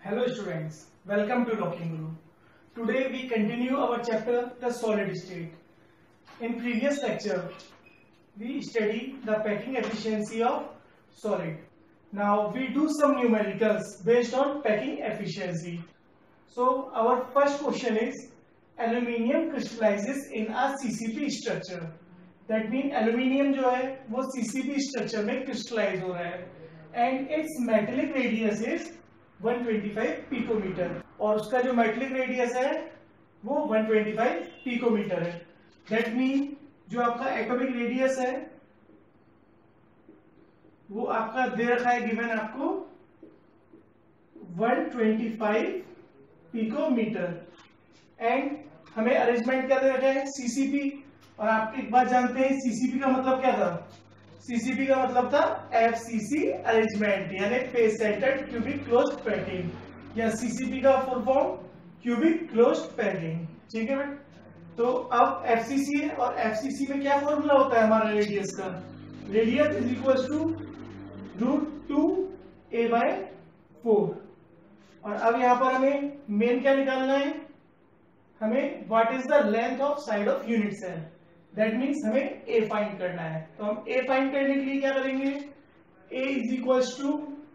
Hello students, welcome to Locking Room. Today we continue our chapter The Solid State. In previous lecture, we studied the packing efficiency of solid. Now we do some numericals based on packing efficiency. So our first question is, aluminium crystallizes in a CCP structure. That means aluminium जो है वो CCP structure में crystallize हो रहा है and its metallic radius is 125 picometre और उसका जो मेटलिक रेडियस है वो 125 पिकोमीटर है. दैट मीन जो आपका एटॉमिक रेडियस है वो आपका दे रखा है गिवन आपको 125 पिकोमीटर एंड हमें अरेंजमेंट क्या दे रखा है सीसीपी. और आप एक बात जानते हैं सीसीपी का मतलब क्या था. सीसीपी का मतलब था एफसीसी अरेंजमेंट यानी face centred cubic closed packing या सीसीपी का full form cubic closed packing. ठीक है बेटा. तो अब एफसीसी है और एफसीसी में क्या फॉर्मूला होता है हमारा रेडियस का. Radius is equal to √2a/4. और अब यहां पर हमें मेन क्या निकालना है. हमें what is the length of side of unit cell. That means हमें ए फाइंड करना है. तो हम ए फाइंड करने के लिए क्या करेंगे. A is equal to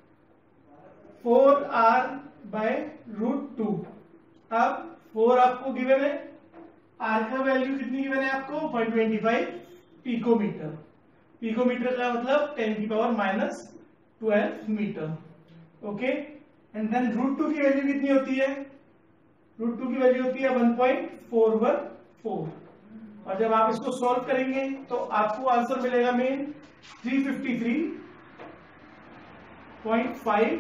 4r/√2. अब 4 आपको गिवन है. आर का वैल्यू कितनी गिवन है आपको 125 पिकोमीटर. पिकोमीटर का मतलब 10⁻⁻12 मीटर. ओके. एंड देन √2 की वैल्यू कितनी होती है. √2 की वैल्यू होती है 1.414. और जब आप इसको सॉल्व करेंगे तो आपको आंसर मिलेगा मेन 353.5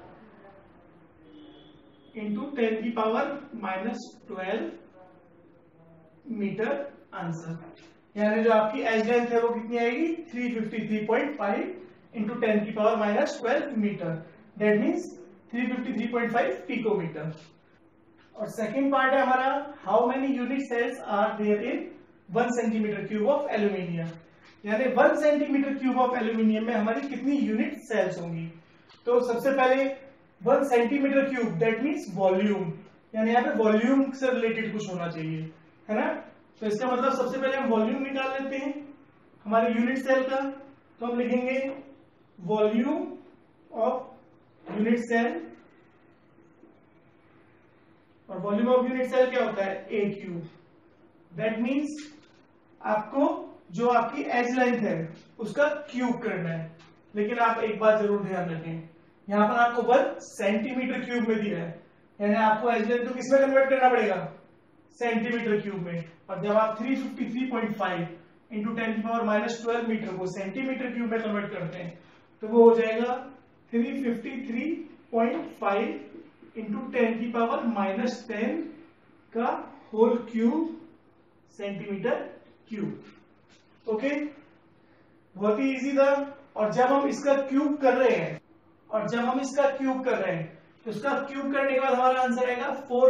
इंटू 10⁻⁻12 मीटर आंसर. यानी जो आपकी एज लेंथ है वो कितनी आएगी 353.5 into 10⁻⁻12 metre. That means 353.5 picometre. और सेकेंड पार्ट है हमारा how many unit cells are there in 1 centimetre cube of aluminium. यानी 1 सेंटीमीटर क्यूब ऑफ एल्यूमिनियम में हमारी कितनी यूनिट सेल्स होंगी. तो सबसे पहले 1 centimetre cube that means volume. यानी यहाँ पे वॉल्यूम से रिलेटेड कुछ होना चाहिए है ना. तो इसका मतलब सबसे पहले हम वॉल्यूम निकाल लेते हैं हमारे यूनिट सेल का. तो हम लिखेंगे वॉल्यूम ऑफ यूनिट सेल. और वॉल्यूम ऑफ यूनिट सेल क्या होता है ए क्यूब. दैट मीन्स आपको जो आपकी एज लेंथ है उसका क्यूब करना है. लेकिन आप एक बात जरूर ध्यान रखें, यहां पर आपको 1 सेंटीमीटर क्यूब में दिया है. यानी आपको एज लेंथ को किसमें कन्वर्ट करना पड़ेगा सेंटीमीटर क्यूब में. और जब आप 353.5 इंटू 10⁻⁻12 मीटर को सेंटीमीटर क्यूब में कन्वर्ट करते हैं तो वो हो जाएगा 353.5 इंटू 10⁻⁻10 का whole cube centimetre cube. Okay. बहुत ही इजी था. और जब हम इसका क्यूब कर रहे हैं तो इसका क्यूब करने के बाद हमारा आंसर आएगा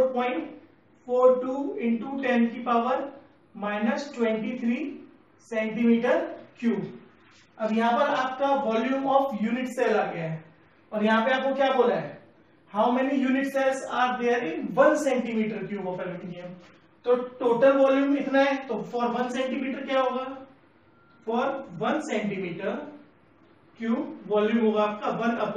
4.42 इंटू 10⁻⁻23 सेंटीमीटर क्यूब. अब यहां पर आपका वॉल्यूम ऑफ यूनिट सेल आ गया है. और यहां पे आपको क्या बोला है how many unit cells are there in 1 centimetre cube of aluminium. तो टोटल वॉल्यूम इतना है. तो फॉर 1 सेंटीमीटर क्या होगा. फॉर 1 सेंटीमीटर क्यूब वॉल्यूम होगा आपका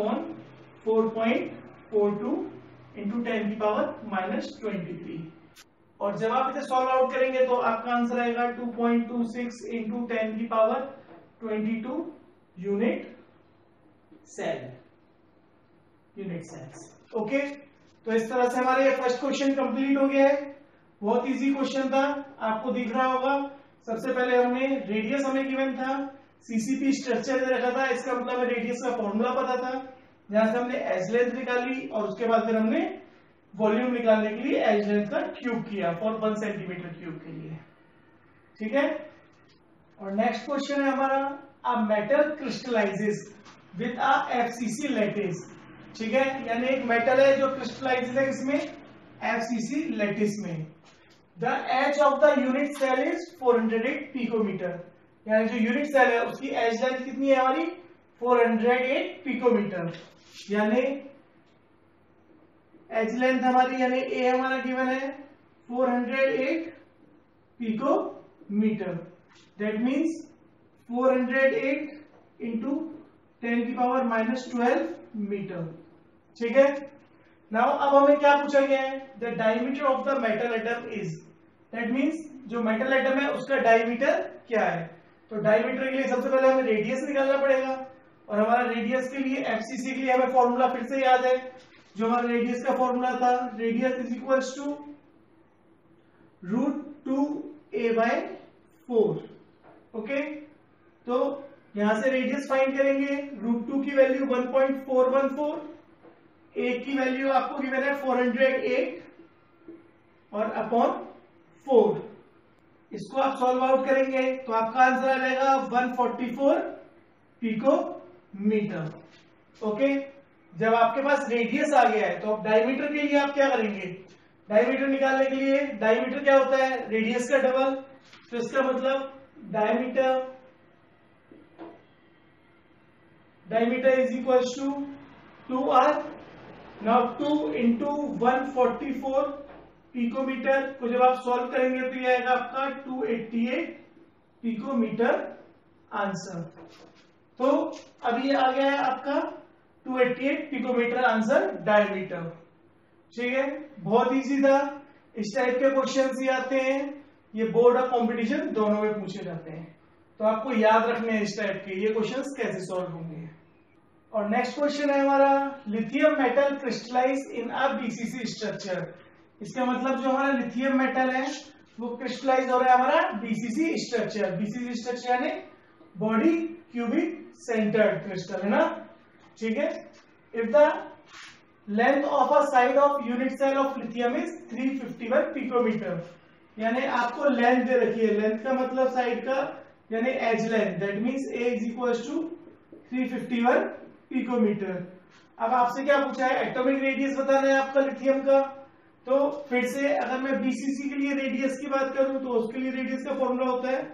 1/4.42 इंटू 10⁻⁻23. और जब आप इसे सॉल्व आउट करेंगे तो आपका आंसर आएगा 2.26 इंटू 10⁻22 यूनिट सेल्स. ओके. तो इस तरह से हमारे फर्स्ट क्वेश्चन कंप्लीट हो गया है. बहुत इजी क्वेश्चन था. आपको दिख रहा होगा सबसे पहले हमने रेडियस हमें गिवन था, सीसीपी स्ट्रक्चर दे रखा था. इसका मतलब हमें रेडियस का फॉर्मूला पता था. जहां से हमने एज लेंथ निकाली और उसके बाद फिर हमने वॉल्यूम निकालने के लिए एज लेंथ का क्यूब किया फॉर 1 सेंटीमीटर क्यूब के लिए. ठीक है. और नेक्स्ट क्वेश्चन है हमारा a metal crystallizes with a FCC lattice. ठीक है. यानी एक मेटल है जो क्रिस्टलाइजेस है इसमें एफसीसी लैटिस में. The edge of the unit cell is 408 picometre. यानी जो यूनिट सेल है उसकी एज लेंथ कितनी है हमारी 408 पिकोमीटर. यानी एज लेंथ हमारी यानी ए हमारा गिवन है 408 पिकोमीटर, दैट मीन्स 408 इंटू 10 की पावर -12 मीटर। ठीक है, नाउ अब हमें क्या पूछा गया है, the diameter of the metal atom is, that means जो मेटल एटम है उसका डायमीटर क्या है। तो डायमीटर के लिए सबसे पहले हमें रेडियस निकालना पड़ेगा, और हमारा रेडियस के लिए एफसीसी के लिए हमें फॉर्मूला फिर से याद है, जो हमारा रेडियस का फॉर्मूला था, radius is equals to √2a/4। Okay, तो यहां से रेडियस फाइंड करेंगे, √2 की वैल्यू 1.414, ए की वैल्यू आपको गिवन है 408 और अपॉन 4। इसको आप सॉल्व आउट करेंगे तो आपका आंसर आ जाएगा 144 पिकोमीटर। ओके, जब आपके पास रेडियस आ गया है तो अब डायमीटर के लिए आप क्या करेंगे, डायमीटर निकालने के लिए, डायमीटर क्या होता है, रेडियस का डबल, तो इसका मतलब diameter is equals to 2r। Now 2 into 144 picometre को जब आप सॉल्व करेंगे तो ये आएगा आपका 288 पिकोमीटर आंसर। तो अब ये आ गया है आपका 288 पिकोमीटर आंसर डायमीटर। ठीक है, बहुत इजी था, इस टाइप के क्वेश्चंस ही आते हैं, ये बोर्ड और कंपटीशन दोनों में पूछे जाते हैं, तो आपको याद रखने हैं इस टाइप के ये क्वेश्चंस कैसे सॉल्व होंगे। और नेक्स्ट क्वेश्चन है हमारा, lithium metal crystallize in a BCC structure. इसका मतलब जो हमारा लिथियम मेटल है वो क्रिस्टलाइज हो रहा है हमारा बीसीसी स्ट्रक्चर। बीसीसी स्ट्रक्चर यानी बॉडी क्यूबिक सेंटर्ड क्रिस्टल, है ना। ठीक है, if the length of a side of unit cell of lithium is 351 picometre, यानी आपको लेंथ दे रखी है, लेंथ का मतलब साइड का यानी edge length, that means a is equals to 351 picometre. अब आपसे क्या पूछा है, एटॉमिक रेडियस बताना है आपका लिथियम का। तो फिर से अगर मैं बीसीसी के लिए रेडियस की बात करूं तो उसके लिए रेडियस का फॉर्मूला होता है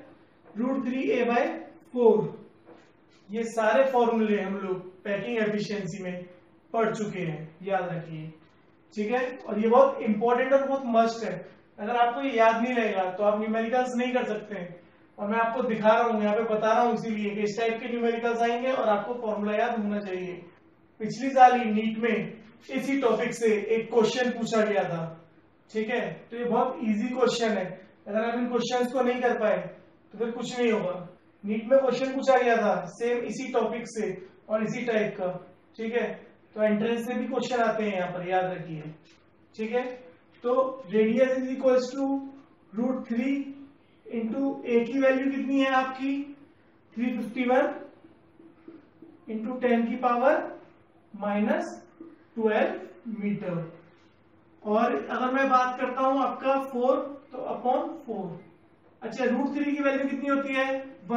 √3a/4। ये सारे फॉर्मूले हम लोग पैकिंग एफिशिएंसी में पढ़ चुके हैं, याद रखिए। ठीक है, और ये बहुत इंपॉर्टेंट और बहुत मस्ट है, अगर आपको ये याद नहीं रहेगा तो आप न्यूमेरिकल्स नहीं कर सकते हैं। और मैं आपको दिखा रहा हूँ, यहाँ पे बता रहा हूँ इसीलिए कि इस टाइप के न्यूमेरिकल्स आएंगे और आपको फॉर्मूला याद होना चाहिए। पिछली साल ही नीट में इसी टॉपिक से एक क्वेश्चन पूछा गया था। ठीक है, तो ये बहुत इजी क्वेश्चन है, अगर आप इन क्वेश्चंस को नहीं कर पाए तो फिर कुछ नहीं होगा। नीट में क्वेश्चन पूछा गया था सेम इसी टॉपिक से और इसी टाइप का। ठीक है, तो एंट्रेंस से भी क्वेश्चन आते हैं यहाँ पर, याद रखिए। ठीक है, तो radius is equals to √3 into a की वैल्यू कितनी है आपकी 351 इंटू 10 की पावर -12 मीटर। और अगर मैं बात करता हूं आपका 4 तो अपॉन 4। अच्छा, √3 की वैल्यू कितनी होती है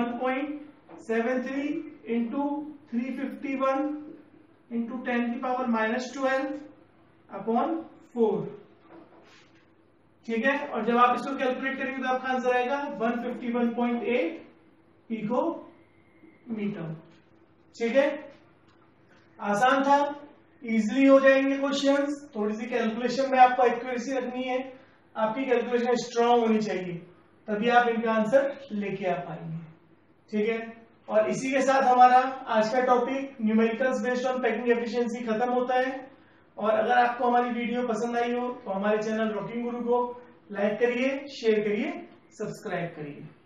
1.73 इंटू 351 इंटू 10 की पावर -12 अपॉन 4। ठीक है, और जब आप इसको कैलकुलेट करेंगे तो आपका आंसर आएगा 151.8 पिकोमीटर। ठीक है, आसान था, इजीली हो जाएंगे क्वेश्चंस। थोड़ी सी कैलकुलेशन में आपको एक्यूरेसी रखनी है, आपकी कैलकुलेशन स्ट्रांग होनी चाहिए, तभी आप इनका आंसर लेके आ पाएंगे। ठीक है, और इसी के साथ हमारा आज का topic numericals based on packing efficiency खत्म होता है। और अगर आपको हमारी वीडियो पसंद आई हो तो हमारे चैनल रॉकिंग गुरु को लाइक करिए, शेयर करिए, सब्सक्राइब करिए।